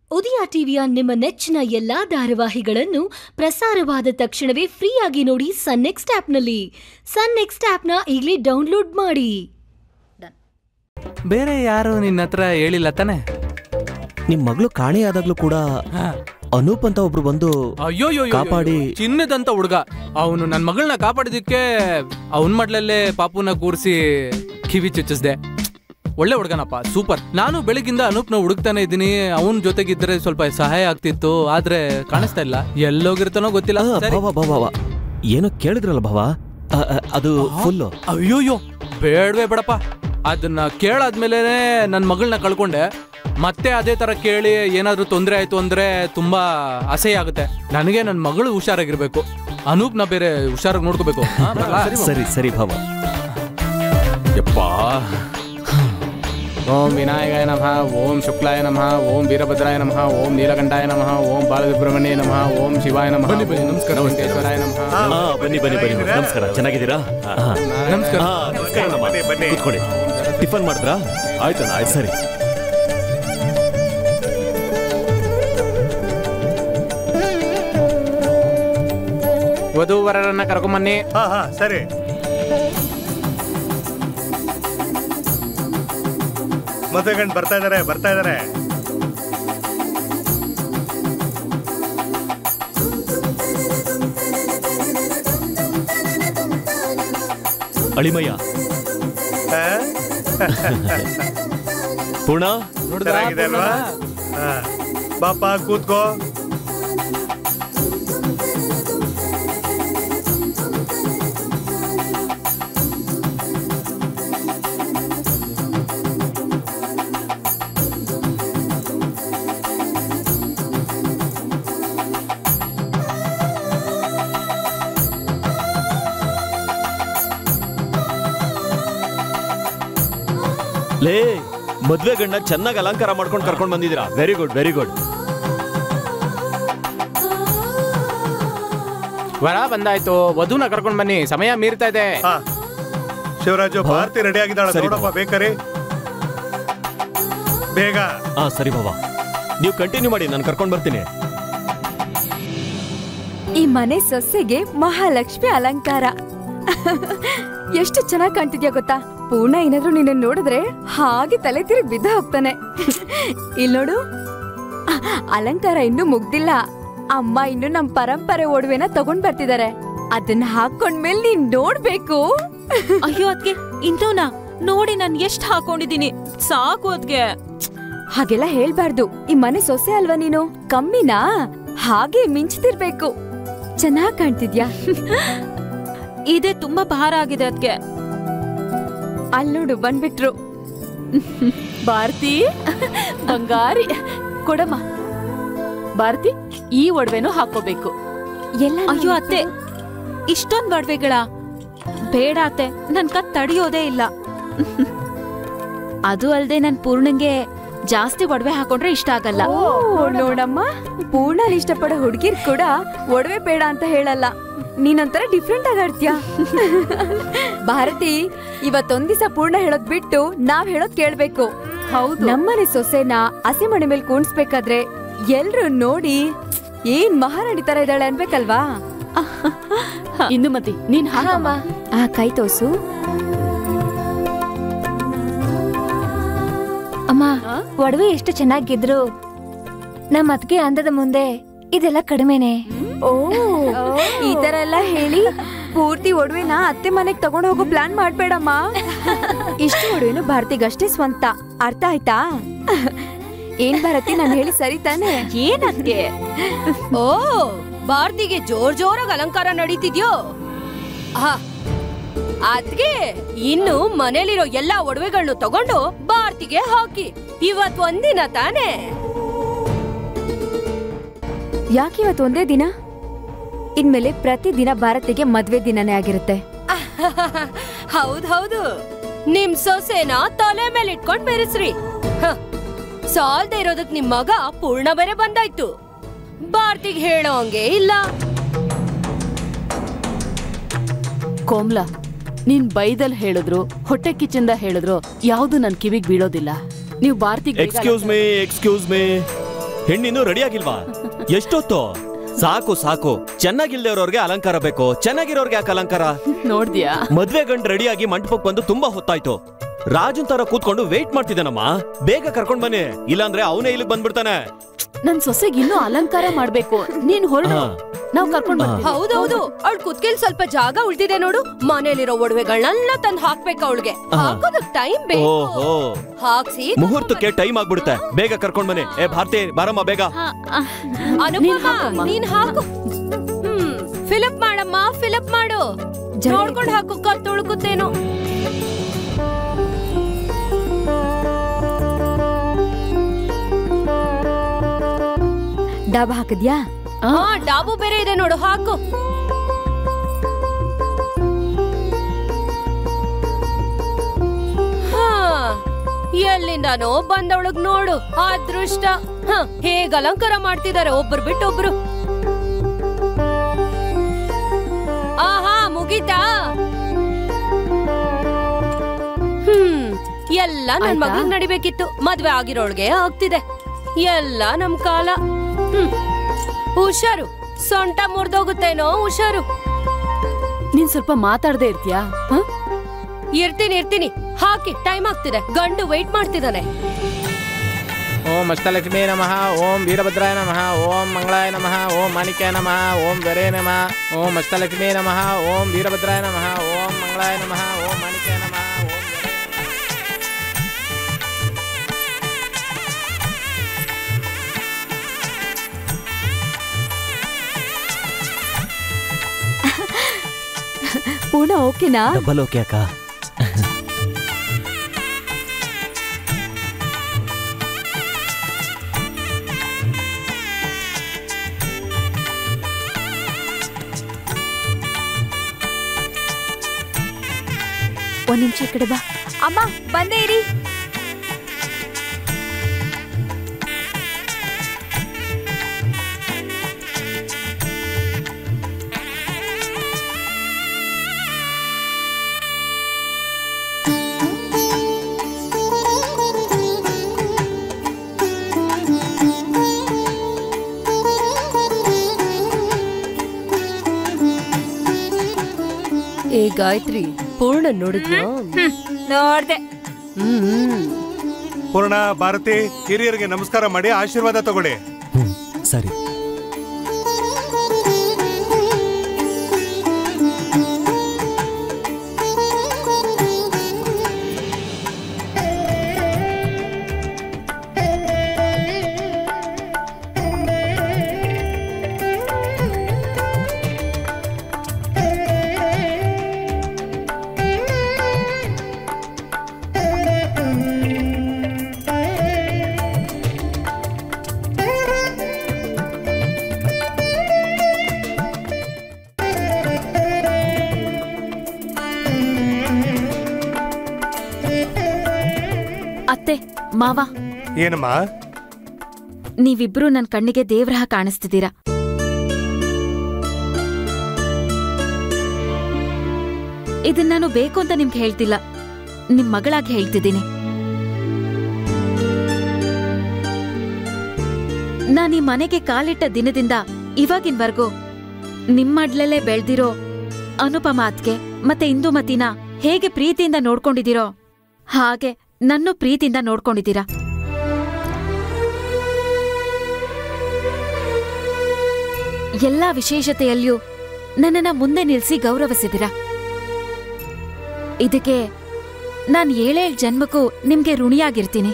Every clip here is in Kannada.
ಉದಯ ಟಿವಿಯ ನಿಮ್ಮ ನೆಚ್ಚಿನ ಎಲ್ಲಾ ಧಾರಾವಾಹಿಗಳನ್ನು ಪ್ರಸಾರವಾದ ತಕ್ಷಣವೇ ಫ್ರೀಯಾಗಿ ನೋಡಿ ಸನ್ ನೆಕ್ಸ್ಟ್ ಆಪ್ನಲ್ಲಿ. ಸನ್ ನೆಕ್ಸ್ಟ್ ಆಪ್ನ ಈಗಲೇ ಡೌನ್ಲೋಡ್ ಮಾಡಿ. ಬೇರೆ ಯಾರು ನಿನ್ನ ಹತ್ರ ಹೇಳಿಲ್ಲ ತಾನೆ? ನಿಮ್ ಮಗಳು ಕಾಣೆಯಾದಾಗ್ಲೂ ಕೂಡ ಅನೂಪ್ ಅಂತ ಒಬ್ರು ಬಂದು ಕಾಪಾಡಿ ಚಿನ್ನದಂತ ಹುಡುಗ ಅವನು ನನ್ನ ಮಗಳನ್ನ ಕಾಪಾಡಿದಕ್ಕೆ ಅವನ್ ಮಡ್ಲಲ್ಲೇ ಪಾಪುನ ಕೂರಿಸಿ ಕಿವಿ ಚುಚ್ಚಿಸ್ದೆ. ಒಳ್ಳೆ ಹುಡುಗನಪ್ಪ, ಸೂಪರ್. ನಾನು ಬೆಳಗಿಂದ ಅನೂಪ್ನ ಹುಡುಕ್ತಾನೆ ಇದ್ದೀನಿ. ಅವನ ಜೊತೆಗಿದ್ರೆ ಸ್ವಲ್ಪ ಸಹಾಯ ಆಗ್ತಿತ್ತು, ಆದ್ರೆ ಕಾಣಿಸ್ತಾ ಇಲ್ಲ. ಎಲ್ಲೋಗಿರ್ತಾನೋ ಗೊತ್ತಿಲ್ಲ. ಏನೋ ಕೇಳಿದ್ರಲ್ಲ ಭಾವ, ಅದು ಫುಲ್. ಅಯ್ಯೋಯ್ಯೋ ಬೇಡವೇ ಬೇಡಪ್ಪ. ಅದನ್ನ ಕೇಳಾದ್ಮೇಲೆ ನನ್ನ ಮಗಳನ್ನ ಕಳ್ಕೊಂಡೆ. ಮತ್ತೆ ಅದೇ ತರ ಕೇಳಿ ಏನಾದ್ರೂ ತೊಂದರೆ ಆಯ್ತು ಅಂದ್ರೆ ತುಂಬಾ ಅಸಹ್ಯ ಆಗುತ್ತೆ. ನನಗೆ ನನ್ನ ಮಗಳು ಹುಷಾರಾಗಿರ್ಬೇಕು, ಅನೂಪ್ನ ಬೇರೆ ಹುಷಾರಾಗಿ ನೋಡ್ಕೋಬೇಕು. ಸರಿ ಸರಿ ಭಾವ. ಯಪ್ಪಾ. ಓಂ ವಿನಾಯಕಾಯ ನಮಃ, ಓಂ ಶುಕ್ಲಾಯ ನಮಃ, ಓಂ ವೀರಭದ್ರಾಯ ನಮಃ, ಓಂ ನೀಲಕಂಠಾಯ ನಮಃ, ಓಂ ಬಾಲಸುಬ್ರಹ್ಮಣ್ಯ ನಮಃ, ಓಂ ಶಿವಾಯ ನಮಃ. ನಮಸ್ಕಾರ. ವೆಂಕಟೇಶ್ವರಾಯ ನಮಃ. ಬನ್ನಿ ಬನ್ನಿ ಬನ್ನಿ. ನಮಸ್ಕಾರ, ಚೆನ್ನಾಗಿದ್ದೀರಾ? ನಮಸ್ಕಾರ. ಕೂತ್ಕೊಳ್ಳಿ. ಟಿಫನ್ ಮಾಡಿದ್ರಾ? ಆಯ್ತು ಆಯ್ತು. ಸರಿ. ವಧುವರರನ್ನ ಕರ್ಕೊಂಬನ್ನಿ. ಸರಿ. ಮದುವೆ ಗಂಡು ಬರ್ತಾ ಇದಾರೆ. ಅಳಿಮಯ್ಯ ಪೂರ್ಣ ಚೆನ್ನಾಗಿದೆ ಅಲ್ವಾ? ಬಾಪ ಕೂತ್ಕೋ. ಲೇ, ಮದ್ವೆ ಗಂಡ ಚೆನ್ನಾಗಿ ಅಲಂಕಾರ ಮಾಡ್ಕೊಂಡು ಕರ್ಕೊಂಡು ಬಂದಿದ್ದೀರಾ. Very good very good. ವರ ಬಂದಾಯ್ತು, ವಧುನ ಕರ್ಕೊಂಡು ಬನ್ನಿ. ಸಮಯ ಮೀರ್ತಾ ಇದೆ. ಶಿವರಾಜು, ಭಾರತಿ ರೆಡಿ ಆಗಿದ್ದಾಳೆ ನೋಡಪ್ಪ. ಬೇಕಾರೆ ಬೇಗ. ಸರಿ ಬಾಬಾ, ನೀವು ಕಂಟಿನ್ಯೂ ಮಾಡಿ, ನಾನು ಕರ್ಕೊಂಡು ಬರ್ತೀನಿ. ಈ ಮನೆ ಸೊಸೆಗೆ ಮಹಾಲಕ್ಷ್ಮಿ ಅಲಂಕಾರ ಎಷ್ಟು ಚೆನ್ನಾಗಿ ಕಾಣ್ತಿದ್ಯಾ ಗೊತ್ತಾ? ಪೂರ್ಣ ಏನಾದ್ರೂ ನಿನ್ನ ನೋಡಿದ್ರೆ ಹಾಗೆ ತಲೆ ತಿರುಗಿ ಬಿದ್ದ ಹೋಗ್ತಾನೆ. ಇಲ್ಲಿ ನೋಡು, ಅಲಂಕಾರ ಇನ್ನೂ ಮುಗ್ದಿಲ್ಲ. ಅಮ್ಮ ಇನ್ನು ನಮ್ ಪರಂಪರೆ ಒಡವೆನ ತಗೊಂಡ್ ಬರ್ತಿದಾರೆ. ಅದನ್ನ ಹಾಕೊಂಡ್ಮೇಲೆ ನೀನ್ ನೋಡ್ಬೇಕು. ಅಯ್ಯೋ ಅದ್ಗೆ ಇಂತವ್ನ ನೋಡಿ ನಾನ್ ಎಷ್ಟ್ ಹಾಕೊಂಡಿದೀನಿ, ಸಾಕು ಅದ್ಗೆ. ಹಾಗೆಲ್ಲ ಹೇಳ್ಬಾರ್ದು. ಈ ಮನೆ ಸೊಸೆ ಅಲ್ವಾ ನೀನು, ಕಮ್ಮಿನಾ? ಹಾಗೆ ಮಿಂಚ್ತಿರ್ಬೇಕು. ಚೆನ್ನಾಗ್ ಕಾಣ್ತಿದ್ಯಾ? ಇದೇ ತುಂಬಾ ಭಾರ ಆಗಿದೆ ಅದ್ಗೆ. ಅಲ್ಲಿ ನೋಡು, ಬಂದ್ಬಿಟ್ರು. ಭಾರತಿ ಬಂಗಾರಿ, ಕೊಡಮ್ಮ. ಭಾರತಿ, ಈ ಒಡವೆನೂ ಹಾಕೋಬೇಕು. ಎಲ್ಲ ಅಯ್ಯೋ ಅತ್ತೆ, ಇಷ್ಟೊಂದ್ ಒಡವೆಗಳ ಬೇಡ ಅತ್ತೆ, ನನ್ ಕತ್ ತಡಿಯೋದೇ ಇಲ್ಲ. ಅದು ಅಲ್ದೆ ನನ್ ಪೂರ್ಣಂಗೆ ಜಾಸ್ತಿ ಒಡವೆ ಹಾಕೊಂಡ್ರೆ ಇಷ್ಟ ಆಗಲ್ಲ. ನೋಡಮ್ಮ, ಪೂರ್ಣ ಇಷ್ಟಪಡೋ ಹುಡುಗಿರ್ ಕೂಡ ಒಡವೆ ಬೇಡ ಅಂತ ಹೇಳಲ್ಲ. ನೀನೊಂಥರ ಡಿಫ್ರೆಂಟ್ ಆಗಾಡ್ತೀಯ. ಭಾರತಿ, ಇವತ್ತೊಂದ್ ದಿವಸ ಪೂರ್ಣ ಹೇಳೋದ್ ಬಿಟ್ಟು ನಾವ್ ಹೇಳೋದ್ ಕೇಳ್ಬೇಕು. ಹೌದು, ನಮ್ಮನೆ ಸೊಸೆನ ಹಸಿಮಣೆ ಮೇಲೆ ಕೂಣಿಸ್ಬೇಕಾದ್ರೆ ಎಲ್ರು ನೋಡಿ ಏನ್ ಮಹಾರಾಣಿ ತರ ಇದ್ದಾಳೆ ಅನ್ಬೇಕಲ್ವಾ? ಇಂದುಮತಿ, ನೀನ್ ಹಾಕಮ್ಮ. ಕೈ ತೋಸು. ಅಮ್ಮ, ಒಡವೆ ಎಷ್ಟು ಚೆನ್ನಾಗಿದ್ರು ನಮ್ಮ ಅತ್ತಿಗೆ ಅಂದದ ಮುಂದೆ ಇದೆಲ್ಲ ಕಡಿಮೆನೆ. ಈ ತರ ಎಲ್ಲ ಹೇಳಿ ಪೂರ್ತಿ ಒಡವೆನ ಅತ್ತೆ ಮನೆಗ್ ತಗೊಂಡ್ ಹೋಗೋ ಪ್ಲಾನ್ ಮಾಡ್ಬೇಡಮ್ಮ. ಇಷ್ಟು ಒಡವೆನು ಭಾರತಿಗಷ್ಟೇ ಸ್ವಂತ, ಅರ್ಥ ಆಯ್ತಾ? ಏನ್ ಭಾರತಿ, ನಾನು ಹೇಳಿ ಸರಿ ತಾನೆ? ಏನದ್ಗೆ? ಓ, ಭಾರತಿಗೆ ಜೋರಾಗಿ ಅಲಂಕಾರ ನಡೀತಿದ್ಯೋ? ಅದ್ಗೆ ಇನ್ನು ಮನೇಲಿರೋ ಎಲ್ಲಾ ಒಡವೆಗಳನ್ನು ತಗೊಂಡು ಭಾರತಿಗೆ ಹಾಕಿ. ಇವತ್ ಒಂದಿನ ತಾನೆ? ಯಾಕೆ ಇವತ್ತು ಒಂದೇ ದಿನ? ಇನ್ಮೇಲೆ ಪ್ರತಿ ದಿನ ಭಾರತಿಗೆ ಮದ್ವೆ ದಿನನೇ ಆಗಿರುತ್ತೆ. ಹೌದು, ನಿಮ್ ಸೊಸೆನ ತಲೆ ಮೇಲೆ ಇಟ್ಕೊಂಡ್ ಬೆರೆಸ್ರಿ. ಸಾಲ್ದೆ ಇರೋದಕ್ ನಿಮ್ ಮಗ ಪೂರ್ಣ ಬೇರೆ ಬಂದಾಯ್ತು. ಭಾರತಿಗೆ ಹೇಳೋ ಹಂಗೆ ಇಲ್ಲ. ಕೋಮ್ಲಾ, ನೀನ್ ಬೈದಲ್ ಹೇಳಿದ್ರು ಹೊಟ್ಟೆ ಕಿಚ್ಚಿಂದ ಹೇಳಿದ್ರು ಯಾವ್ದು ನನ್ ಕಿವಿಗ್ ಬೀಳೋದಿಲ್ಲ. ನೀವು ಭಾರತಿಗೆ ಎಕ್ಸ್ಕ್ಯೂಸ್ ಮೀ ಹೆಣ್ಣಿನ್ನೂ ರೆಡಿ ಆಗಿಲ್ವಾ? ಎಷ್ಟೊತ್ತು? ಸಾಕು ಸಾಕು, ಚೆನ್ನಾಗಿಲ್ದೇವ್ರವ್ರಿಗೆ ಅಲಂಕಾರ ಬೇಕು, ಚೆನ್ನಾಗಿರೋರ್ಗೆ ಯಾಕೆ ಅಲಂಕಾರ? ನೋಡ್ದ್ಯಾ, ಮದ್ವೆ ಗಂಡ್ ರೆಡಿಯಾಗಿ ಮಂಟಪಕ್ಕೆ ಬಂದು ತುಂಬಾ ಹೊತ್ತಾಯ್ತು. ರಾಜನ್ ತರ ಕೂತ್ಕೊಂಡು ವೇಟ್ ಮಾಡ್ತಿದ್ದಾನಮ್ಮ. ಬೇಗ ಕರ್ಕೊಂಡ್ ಬನ್ನಿ, ಇಲ್ಲಾಂದ್ರೆ ಅವನೇ ಇಲ್ಲಿಗೆ ಬಂದ್ಬಿಡ್ತಾನೆ. ನನ್ ಸೊಸೆಗೆ ಇನ್ನೂ ಅಲಂಕಾರ ಮಾಡ್ಬೇಕು. ನೀನ್ ಹೊರಡು, ನಾವ್ ಕರ್ಕೊಂಡ್ ಬರ್ತೀವಿ. ಹೌದೌದು, ಅವಳು ಕುತ್ಕೆಲ್ ಸ್ವಲ್ಪ ಜಾಗ ಉಳ್ದಿದೆ ನೋಡು. ಮನೇಲಿರೋ ಒಡವೆಗಳನ್ನೆಲ್ಲ ತಂದು ಹಾಕ್ಬೇಕು ಅವಳಿಗೆ. ಹಾಕೋದಕ್ ಟೈಮ್ ಬೇಕು. ಹಾಕ್ಸಿ ಮುಹೂರ್ತಕ್ಕೆ ಟೈಮ್ ಆಗ್ಬಿಡುತ್ತೆ. ಬೇಗ ಕರ್ಕೊಂಡ್ ಬನ್ನಿ. ಏ ಭಾರತಿ, ಬಾರಮ್ಮ ಬೇಗ. ಅನುಪಮ, ನೀನ್ ಹಾಕು. ಫಿಲಪ್ ಮಾಡಮ್ಮ, ಫಿಲಪ್ ಮಾಡು. ನೋಡ್ಕೊಂಡು ಹಾಕು, ಕತ್ತೊಳ್ಕುತ್ತೇನೋ. ಡಾಬಾ ಹಾಕಿದ್ಯಾ? ಡಾಬು ಬೇರೆ ಇದೆ ನೋಡು, ಹಾಕು. ಎಲ್ಲಿಂದಾನೋ ಬಂದವಳಗ್ ನೋಡು, ಅದೃಷ್ಟ. ಹೇಗ್ ಅಲಂಕಾರ ಮಾಡ್ತಿದ್ದಾರೆ ಒಬ್ರು ಬಿಟ್ಟೊಬ್ರು. ಆಹಾ, ಮುಗೀತಾ? ಎಲ್ಲ ನನ್ ಮಗನ್ ನಡಿಬೇಕಿತ್ತು. ಮದ್ವೆ ಆಗಿರೋಳ್ಗೆ ಆಗ್ತಿದೆ. ಎಲ್ಲ ನಮ್ ಕಾಲ. ಹುಷಾರು, ಸೊಂಟ ಮುರ್ದೋಗುತ್ತೇನೋ, ಹುಷಾರು. ನೀನ್ ಸ್ವಲ್ಪ ಮಾತಾಡದೆ ಇರ್ತೀಯಾ? ಇರ್ತೀನಿ. ಹಾಕಿ, ಟೈಮ್ ಆಗ್ತಿದೆ. ಗಂಡು ವೇಟ್ ಮಾಡ್ತಿದ್ದಾನೆ. ಓಂ ಅಷ್ಟಲಕ್ಷ್ಮೀ ನಮಃ, ಓಂ ವೀರಭದ್ರಾಯ ನಮಃ, ಓಂ ಮಂಗಳಾಯ ನಮಃ, ಓಂ ಮಾಣಿಕ್ಯಾಯ ನಮಃ, ಓಂ ವರೇ ನಮಃ. ಓಂ ಅಷ್ಟಲಕ್ಷ್ಮೀ ನಮಃ, ಓಂ ವೀರಭದ್ರಾಯ ನಮಃ, ಓಂ ಮಂಗಳಾಯ ನಮಃ, ಓಂ ಮಾಣಿಕ್ಯಾಯ ನಮಃ, ಓಂ ಪೂರ್ಣ ಓಕೆನಾ? ಡಬಲ್ ಓಕೆ ಅಕ್ಕ. ಒಂದ್ ನಿಮಿಷ ಈ ಕಡೆ ಬಾ. ಅಮ್ಮ ಬಂದೇ ಇರಿ. ಏ ಗಾಯತ್ರಿ, ಪೂರ್ಣ ನೋಡಿದ್ಯಾ? ನೋಡ್ದೆ. ಪೂರ್ಣ, ಭಾರತಿ, ಹಿರಿಯರಿಗೆ ನಮಸ್ಕಾರ ಮಾಡಿ ಆಶೀರ್ವಾದ ತಗೊಳ್ಳಿ. ಸರಿ. ಅತ್ತೆ, ಮಾವ, ಏನಮ್ಮ? ನೀವಿಬ್ರು ನನ್ ಕಣ್ಣಿಗೆ ದೇವ್ರಹ ಕಾಣಿಸ್ತಿದ್ದೀರಾ. ಇದನ್ನ ನಾನು ಬೇಕು ಅಂತ ನಿಮ್ಗೆ ಹೇಳ್ತಿಲ್ಲ, ನಿಮ್ ಮಗಳಾಗಿ ಹೇಳ್ತಿದ್ದೀನಿ. ನಾನ್ ಈ ಮನೆಗೆ ಕಾಲಿಟ್ಟ ದಿನದಿಂದ ಇವಾಗಿನ್ವರ್ಗೂ ನಿಮ್ಮಡ್ಲಲ್ಲೇ ಬೆಳ್ದಿರೋ ಅನುಪಮ ಅತ್ಗೆ ಮತ್ತೆ ಇಂದುಮತಿನ ಹೇಗೆ ಪ್ರೀತಿಯಿಂದ ನೋಡ್ಕೊಂಡಿದ್ದೀರೋ ಹಾಗೆ ನನ್ನೂ ಪ್ರೀತಿಯಿಂದ ನೋಡ್ಕೊಂಡಿದ್ದೀರಾ. ಎಲ್ಲಾ ವಿಶೇಷತೆಯಲ್ಲಿಯೂ ನನ್ನನ್ನ ಮುಂದೆ ನಿಲ್ಸಿ ಗೌರವಿಸಿದಿರಾ. ಇದಕ್ಕೆ ನಾನ್ 7 ಜನ್ಮಕ್ಕೂ ನಿಮ್ಗೆ ಋಣಿಯಾಗಿರ್ತೀನಿ.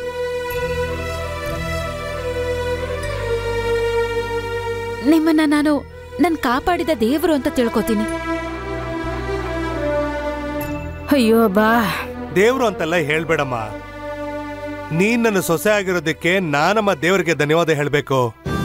ನಿಮ್ಮನ್ನ ನಾನು ನನ್ ಕಾಪಾಡಿದ ದೇವರು ಅಂತ ತಿಳ್ಕೊತೀನಿ. ಅಯ್ಯೋ ಬಾ, ದೇವ್ರು ಅಂತೆಲ್ಲ ಹೇಳ್ಬೇಡಮ್ಮ. ನೀನ್ ನನ್ನ ಸೊಸೆ ಆಗಿರೋದಕ್ಕೆ ನಾನಮ್ಮ ದೇವರಿಗೆ ಧನ್ಯವಾದ ಹೇಳ್ಬೇಕು.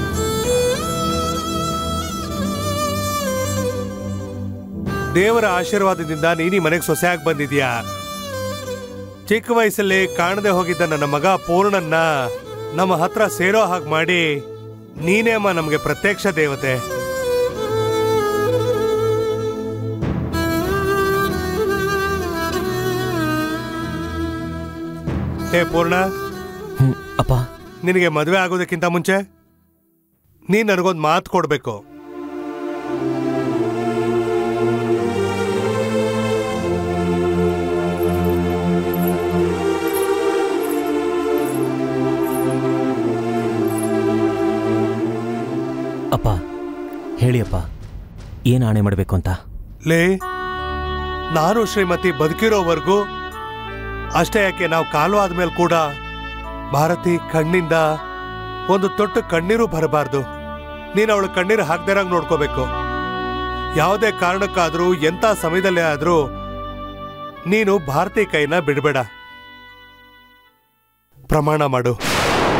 ದೇವರ ಆಶೀರ್ವಾದದಿಂದ ನೀನು ಈ ಮನೆಗೆ ಸೊಸೆ ಆಗಿ ಬಂದಿದ್ಯಾ. ಚಿಕ್ಕ ವಯಸ್ಸಲ್ಲಿ ಕಾಣದೆ ಹೋಗಿದ್ದ ನನ್ನ ಮಗ ಪೂರ್ಣನ್ನ ನಮ್ಮ ಹತ್ರ ಸೇರೋ ಹಾಗೆ ಮಾಡಿ ನೀನೇ ಅಮ್ಮ ನಮಗೆ ಪ್ರತ್ಯಕ್ಷ ದೇವತೆ. ಹೇ ಪೂರ್ಣ, ಅಪ್ಪ, ನಿನಗೆ ಮದುವೆ ಆಗೋದಕ್ಕಿಂತ ಮುಂಚೆ ನೀನ್ ನನಗೊಂದು ಮಾತು ಕೊಡ್ಬೇಕು. ಅಪ್ಪ ಹೇಳಿ ಅಪ್ಪ, ಏನ್ ಆಣೆ ಮಾಡ್ಬೇಕು ಅಂತ? ಲೇ, ನಾನು ಶ್ರೀಮತಿ ಬದುಕಿರೋವರೆಗೂ ಅಷ್ಟೇ ಯಾಕೆ, ನಾವು ಕಾಲು ಆದ್ಮೇಲೆ ಕೂಡ ಭಾರತಿ ಕಣ್ಣಿಂದ ಒಂದು ತೊಟ್ಟು ಕಣ್ಣೀರು ಬರಬಾರ್ದು. ನೀನು ಅವಳು ಕಣ್ಣೀರು ಹಾಕ್ದಿರಂಗ್ ನೋಡ್ಕೋಬೇಕು. ಯಾವುದೇ ಕಾರಣಕ್ಕಾದ್ರೂ ಎಂಥ ಸಮಯದಲ್ಲೇ ಆದ್ರೂ ನೀನು ಭಾರತಿ ಕೈನ ಬಿಡಬೇಡ. ಪ್ರಮಾಣ ಮಾಡು.